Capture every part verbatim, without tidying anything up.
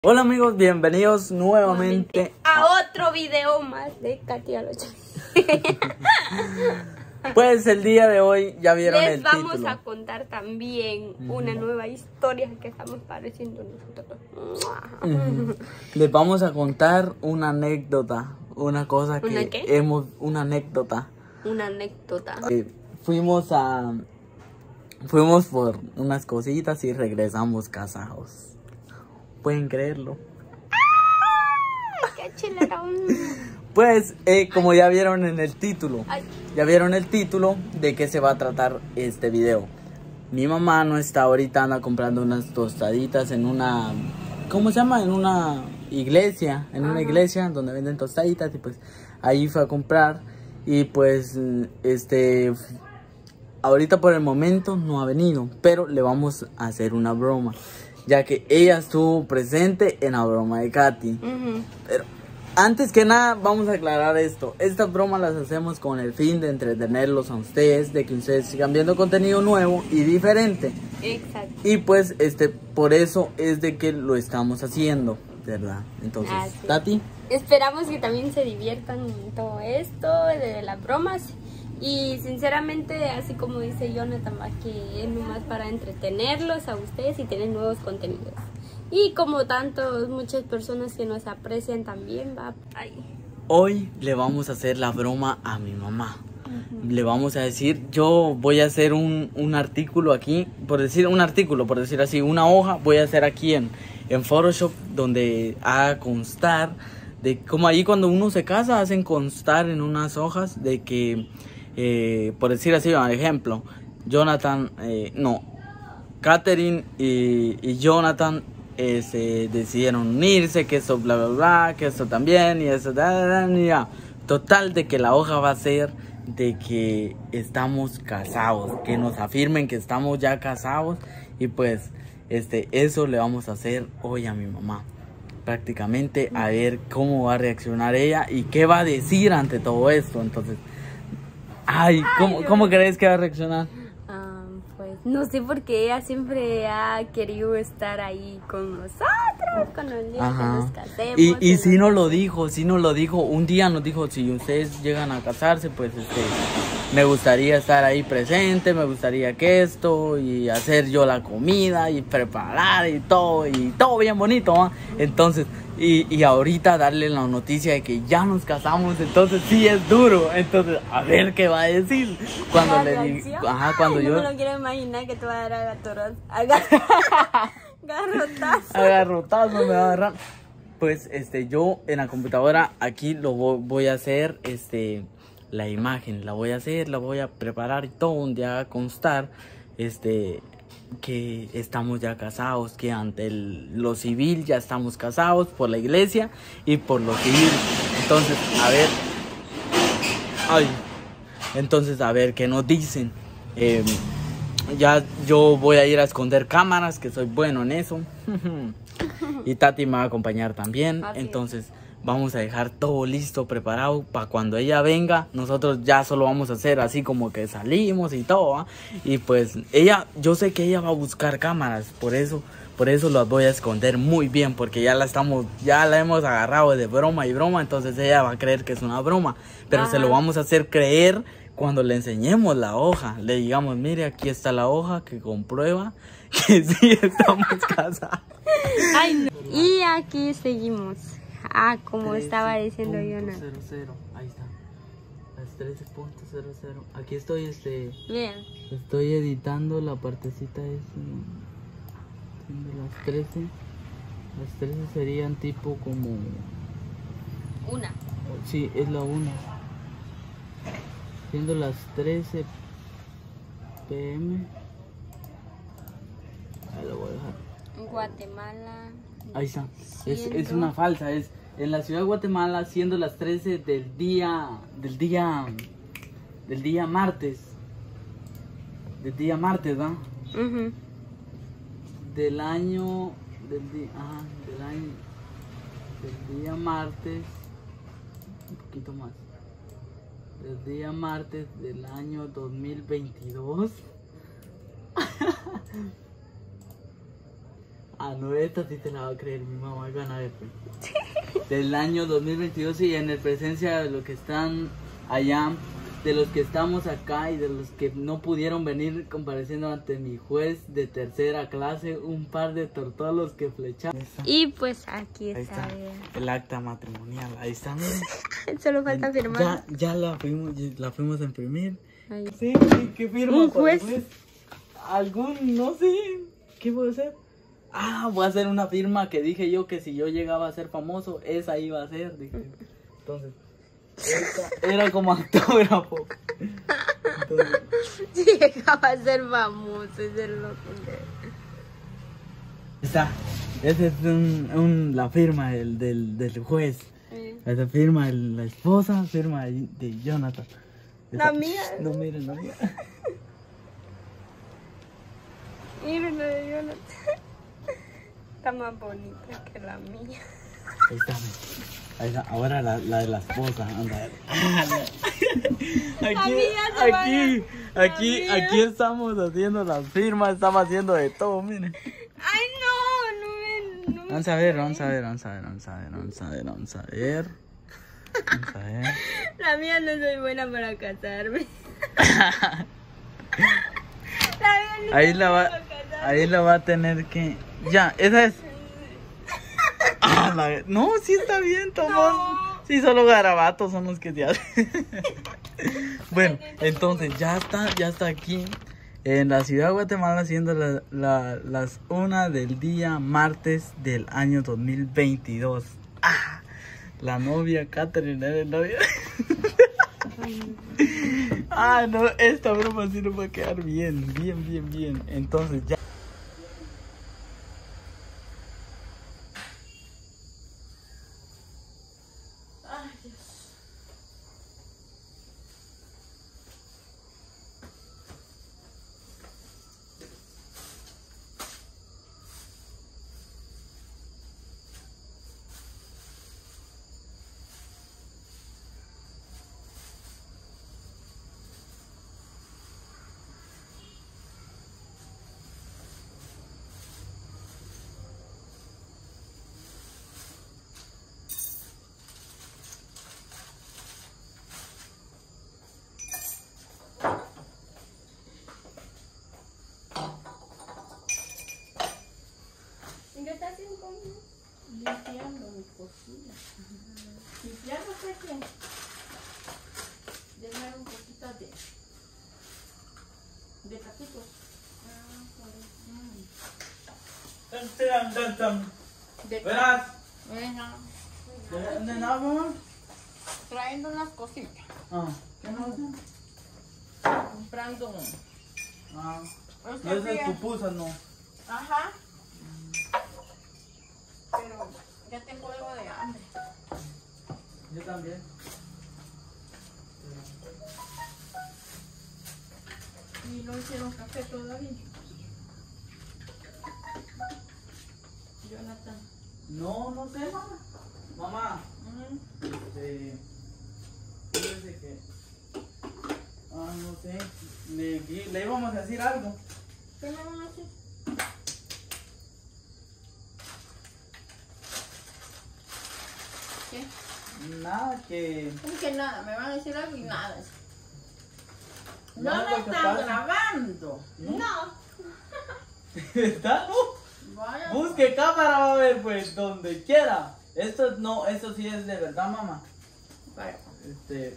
Hola amigos, bienvenidos nuevamente a otro video más de Katia Locha. Pues el día de hoy ya vieron Les el vamos título. a contar también una nueva historia que estamos pareciendo nosotros. Uh-huh. Les vamos a contar una anécdota, una cosa que ¿Una qué? hemos, una anécdota. Una anécdota. Eh, fuimos a, fuimos por unas cositas y regresamos casados. ¿Pueden creerlo? ¡Ay, qué chilerón! Pues, eh, como ya vieron en el título, Ay. ya vieron el título de qué se va a tratar este video. Mi mamá no está ahorita, anda comprando unas tostaditas en una, ¿cómo se llama? En una iglesia, en Ajá. una iglesia donde venden tostaditas y pues ahí fue a comprar y pues, este, ahorita por el momento no ha venido, pero le vamos a hacer una broma, ya que ella estuvo presente en la broma de Katy. Uh-huh. Pero antes que nada vamos a aclarar esto. Estas bromas las hacemos con el fin de entretenerlos a ustedes, de que ustedes sigan viendo contenido nuevo y diferente. Exacto. Y pues este por eso es de que lo estamos haciendo, ¿verdad? Entonces, Ah, sí. Tati, Esperamos que también se diviertan en todo esto de las bromas. Y sinceramente, así como dice Jonathan, va, que es nomás para entretenerlos a ustedes y tener nuevos contenidos. Y como tantos, muchas personas que nos aprecian también, va. Ay. hoy le vamos a hacer la broma a mi mamá. Uh-huh. Le vamos a decir, yo voy a hacer un, un artículo aquí, por decir un artículo, por decir así, una hoja, voy a hacer aquí en, en Photoshop, donde haga constar, de como ahí cuando uno se casa, hacen constar en unas hojas de que, eh, por decir así, un ejemplo, Jonathan, eh, no, Catherine y, y Jonathan eh, se decidieron unirse, que eso bla bla bla, que eso también, y eso, da, da, da, ya. Total de que la hoja va a ser de que estamos casados, que nos afirmen que estamos ya casados y pues este eso le vamos a hacer hoy a mi mamá. Prácticamente a ver cómo va a reaccionar ella y qué va a decir ante todo esto. Entonces, ay, ¿cómo, cómo crees que va a reaccionar? Um, pues no sé, porque ella siempre ha querido estar ahí con nosotros, con los niños, que nos casemos. Y, y que sí nos- nos lo dijo, sí nos lo dijo. Un día nos dijo, si ustedes llegan a casarse, pues este, me gustaría estar ahí presente, me gustaría que esto, y hacer yo la comida, y preparar, y todo, y todo bien bonito, ¿va? Entonces, y, y ahorita darle la noticia de que ya nos casamos, entonces sí es duro. Entonces, a ver qué va a decir. Cuando ¿La le digo, reacción? ajá, cuando Ay, yo... no me lo quiero imaginar que te va a dar agatoros, aga- garrotazo. Agarrotazo me va a agarrar. Pues este yo en la computadora aquí lo vo- voy a hacer este la imagen, la voy a hacer, la voy a preparar y todo un día a constar este que estamos ya casados, que ante el- lo civil ya estamos casados por la iglesia y por lo civil. Entonces, a ver. Ay. Entonces, a ver qué nos dicen. Eh, ya yo voy a ir a esconder cámaras, que soy bueno en eso. Y Tati me va a acompañar también. Así es. Entonces vamos a dejar todo listo, preparado para cuando ella venga. Nosotros ya solo vamos a hacer así como que salimos y todo, ¿va? Y pues ella, yo sé que ella va a buscar cámaras, por eso, por eso las voy a esconder muy bien, porque ya la estamos, ya la hemos agarrado de broma y broma, entonces ella va a creer que es una broma, pero Ajá. se lo vamos a hacer creer cuando le enseñemos la hoja. Le digamos, mire, aquí está la hoja que comprueba que sí estamos casados. Ay, no. Y aquí seguimos. Ah, como estaba diciendo Jonathan. trece punto cero cero, ahí está. Las trece punto cero cero. Aquí estoy, este, Vean. estoy editando la partecita esa. Haciendo las trece. Las trece serían tipo como... Una. Sí, es la una. Siendo las trece pm. Ahí lo voy a dejar. Guatemala. Ahí está. Es, Siendo- es una falsa. Es en la ciudad de Guatemala, siendo las trece del día. Del día. Del día martes. Del día martes, ¿va? Uh-huh. Del año. Del día. Ajá, del año. Del día martes. Un poquito más. Del día martes del año dos mil veintidós. Ah, no, esta sí te la va a creer mi mamá, van a ver, pues. Del año dos mil veintidós y en el presencia de los que están allá, de los que estamos acá y de los que no pudieron venir compareciendo ante mi juez de tercera clase, un par de tortolos que flecharon. Y pues aquí Ahí está. está el acta matrimonial, ahí está, miren. Solo falta firmar. Ya, ya la fuimos, la fuimos a imprimir. Ahí. Sí, sí, ¿qué firma? Un para el juez. Algún, no sé, ¿qué puede ser? Ah, voy a hacer una firma que dije yo que si yo llegaba a ser famoso, esa iba a ser, dije. Entonces, esta era como autógrafo. Entonces, Si llegaba a ser famoso, ese loco. está, esa es un, un, la firma del, del, del juez. Sí. Esa firma de la esposa, firma de, de Jonathan. La Esa- mía. No, miren, la mía. Miren la de Jonathan. Está más bonita que la mía. Ahí está, ahí está. Ahora la, la de la esposa, anda. Ah, no. Aquí, mía se va aquí, a- aquí, la mía. aquí estamos haciendo las firmas, estamos haciendo de todo, miren. Ay, no, no me. No me Vamos a ver, vamos a ver, vamos a ver, vamos a ver, vamos a ver, vamos a ver. Vamos a ver. La mía no soy buena para casarme. La mía no Ahí soy la va, buena para casarme. ahí la va a tener que. Ya, esa es. Ah, la- no, sí está bien, Tomás. No. Sí, solo garabatos son los que se hacen. Bueno, entonces ya está, ya está aquí en la ciudad de Guatemala siendo la- la- las una del día martes del año dos mil veintidós. Ah, la novia Catherine era la novia. Ah, no, esta broma sí nos va a quedar bien, bien, bien, bien. Entonces ya. ¿Y qué estás haciendo conmigo? Limpiando mi cocina. Limpiando sé que dejar un poquito de de taquitos. Ah, por eso. De Verás. Bueno, ¿De dónde andamos? trayendo unas cositas. Ah, ¿qué no? Comprando. Ah, Estos y esas días- pupusas no. Ajá. Pero ya tengo algo de hambre. Yo también. Y no hicieron café todavía. Jonathan. No, no sé, mamá. Mamá, Ujú. este. Fíjese que. Ah, no sé. Le, le íbamos a decir algo. ¿Qué me van a hacer? ¿Qué? Nada, que. ¿Cómo que nada? Me van a decir algo y nada. No, No, lo me que están pasa- grabando. No. ¿Está? No. Vaya. Busque cámara, va a ver, pues, donde quiera. Esto no, esto sí es de verdad, mamá. Vaya. Este.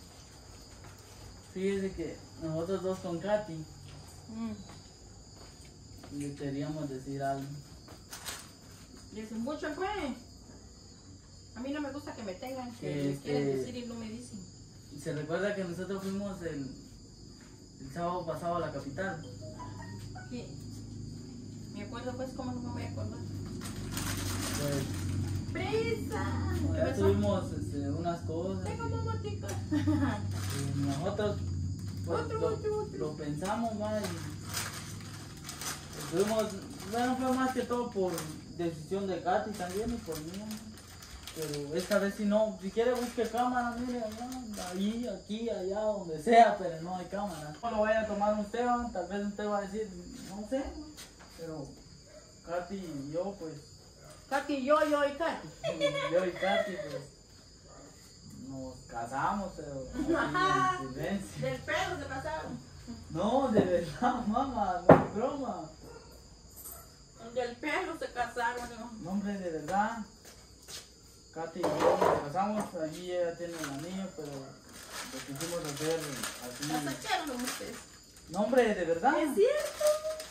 Fíjese que nosotros dos con Katy Mm. le queríamos decir algo. Dicen mucho, pues. A mí no me gusta que me tengan que Que les este- quieren decir y no me dicen. Y se recuerda que nosotros fuimos el, el sábado pasado a la capital. Sí. Me acuerdo, pues, ¿cómo no me voy a acordar? Pues ¡Prisa! ¿Qué ya pasó? tuvimos este, unas cosas. Tengo dos gotitas. Y nosotros pues, Otro, lo, otro, otro. lo pensamos más y estuvimos, bueno, fue más que todo por decisión de Katy también y por mí. Pero esta vez si no, si quiere busque cámara, mire, allá, ahí, aquí, allá, donde sea, pero no hay cámara. No lo vaya a tomar usted, ¿va? Tal vez usted va a decir, no sé, pero Katy y yo, pues. Katy, yo, yo y Katy. Yo y Katy, pues. Nos casamos, pero. Así en silencio. Del pelo se casaron. No, de verdad, mamá, no es broma. Del pelo se casaron. ¿No? No, hombre, de verdad. Katy y yo nos casamos, allí ella tiene el anillo, pero lo quisimos hacer así. ¿La sacaron ustedes? No, hombre, de verdad. ¿Es cierto?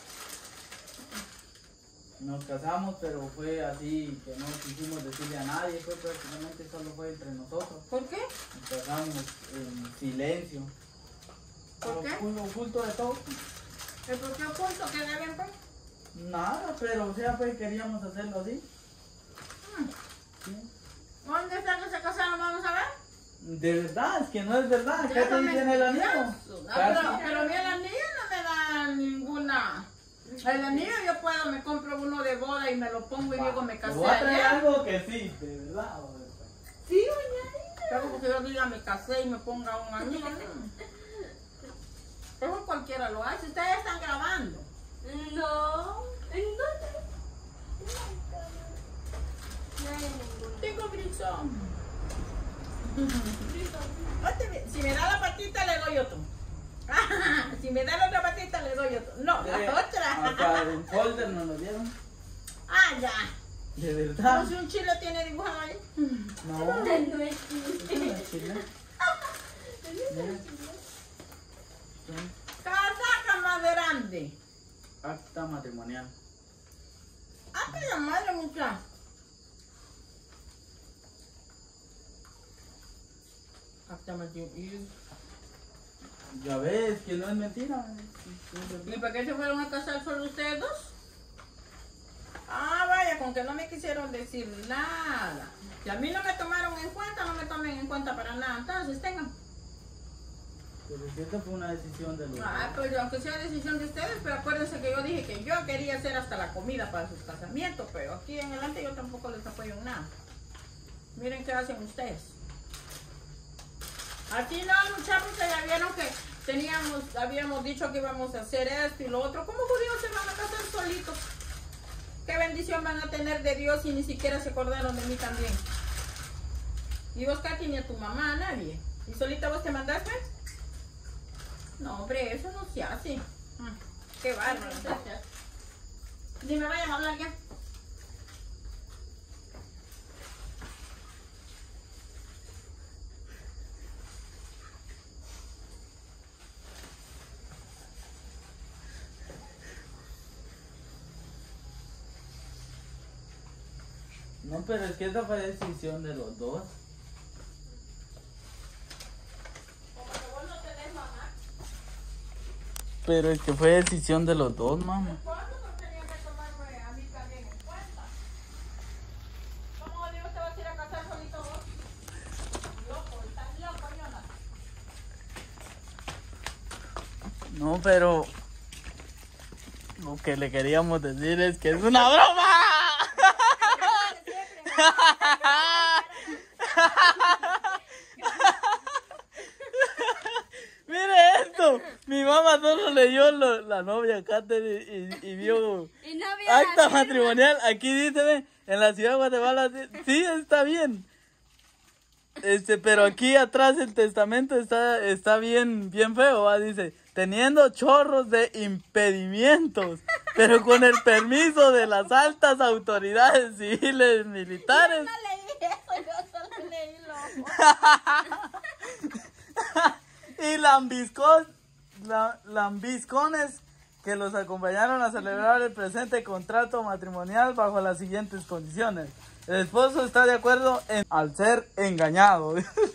Nos casamos, pero fue así que no quisimos decirle a nadie, fue prácticamente solo fue entre nosotros. ¿Por qué? Nos casamos en silencio. ¿Por qué? Oculto, oculto de todo. ¿El por qué oculto? ¿Qué deben pues? Nada, pero o sea, pues queríamos hacerlo así. Sí. ¿Dónde están que se casaron? Vamos a ver. De verdad, es que no es verdad. Katy Déjame tiene el anillo. No, pero, pero a mí el anillo no me da ninguna. El anillo yo puedo, me compro uno de boda y me lo pongo y digo me Te casé voy a traer ayer. algo que sí, de verdad. Sí, doña. Pero porque yo diga me casé y me ponga un anillo. Eso cualquiera lo hace. Ustedes están grabando. No. ¿En dónde? No hay ninguno. Tengo brizón. Si me da la patita le doy otro. Si me da la otra patita le doy otro. No, la Eh, otra. Hasta el folder nos lo dieron. Ah, ya. De No, verdad. si un chile tiene dibujado ahí. No. No es Eso no es chile. Mira. Sí. Casaca más grande. Acta matrimonial. Ah, que la madre mucha. Acta matrimonial. Ya ves que no es mentira. ¿Y para qué se fueron a casar solo ustedes dos? Ah, vaya, con que no me quisieron decir nada. Si a mí no me tomaron en cuenta, no me tomen en cuenta para nada. Entonces tengan. Pero es que esta fue una decisión de los Ah, dos. pues aunque sea decisión de ustedes, pero acuérdense que yo dije que yo quería hacer hasta la comida para sus casamientos, pero aquí en adelante yo tampoco les apoyo en nada. Miren qué hacen ustedes. Aquí no, muchachos, que ya vieron que teníamos, habíamos dicho que íbamos a hacer esto y lo otro. ¿Cómo judíos se van a casar solitos? ¿Qué bendición van a tener de Dios y ni siquiera se acordaron de mí también? Y vos, Katy, ni a tu mamá, a nadie. ¿Y solita vos te mandaste? No, hombre, eso no se hace. Mm, qué bárbaro. Ni me vayan a hablar ya. No, pero es que esta fue decisión de los dos. Como que vos no tenés mamá. Pero es que fue decisión de los dos, mamá. ¿Cuándo no tenían que tomarme a mí también en cuenta? ¿Cómo digo te vas a ir a casar solito vos? Loco, estás loco, Jonathan. No, pero lo que le queríamos decir es que es una broma. Mire esto, mi mamá solo leyó lo- la novia Katherine y, y vio Y no había la acta firma. matrimonial. Aquí dice, ve, en la ciudad de Guatemala, sí, sí, está bien. Este, pero aquí atrás el testamento está, está bien, bien feo, ¿va? Dice, teniendo chorros de impedimentos, pero con el permiso de las altas autoridades civiles militares. No leí eso, yo solo leí lo. Y lambiscos, la- lambiscones que los acompañaron a celebrar el presente contrato matrimonial bajo las siguientes condiciones. El esposo está de acuerdo en al ser engañado.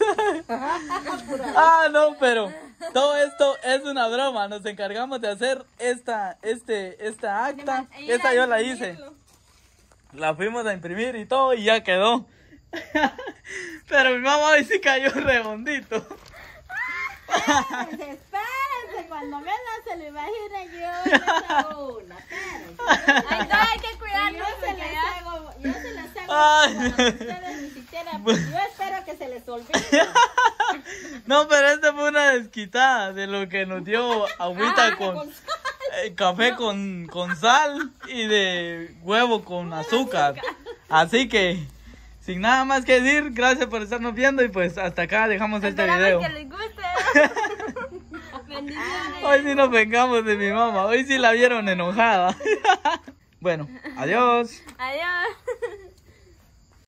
Ah, no, pero todo esto es una broma. Nos encargamos de hacer esta, este, esta acta. De man- ir Esta a yo la hice. imprimirlo. La fuimos a imprimir y todo y ya quedó. Pero mi mamá hoy sí cayó redondito. Espérense, espérense, cuando menos se lo imaginen yo les hago una, espérense. Ay, no, hay que Y cuidarnos yo se porque las ya- hago, yo se las hago Ay. cuando ustedes ni siquiera, pues, yo espero que se les olvide. No, pero esta fue una desquitada de lo que nos dio agüita Ah, con... con sal. eh, café con, con sal y de huevo con azúcar. Así que, sin nada más que decir, gracias por estarnos viendo y pues hasta acá dejamos este video. Que les guste. Bendiciones. Hoy sí nos vengamos de mi mamá, hoy sí la vieron enojada. Bueno, adiós. Adiós.